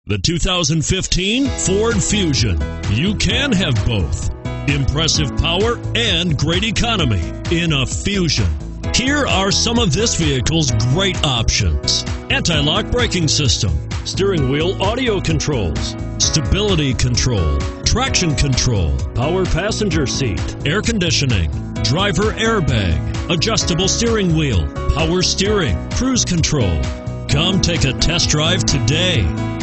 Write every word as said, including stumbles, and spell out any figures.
The two thousand fifteen Ford Fusion. You can have both. Impressive power and great economy in a Fusion. Here are some of this vehicle's great options: anti-lock braking system, steering wheel audio controls, stability control, traction control, power passenger seat, air conditioning, driver airbag, adjustable steering wheel, power steering, cruise control. Come take a test drive today.